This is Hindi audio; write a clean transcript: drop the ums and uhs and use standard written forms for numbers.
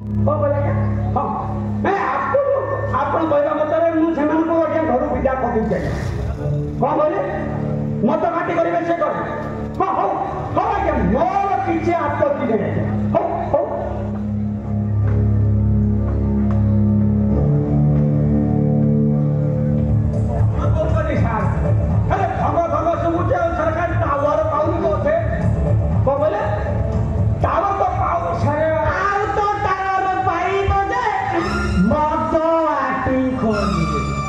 कौन बोला क्या हाँ मैं आपको कहवा मत मुझे आज्ञा घर विदा कर कौन बोले मत घाटी करेंगे से कर हाँ हौ हौ आज्ञा मोर किसी आपत्ति नहीं हौ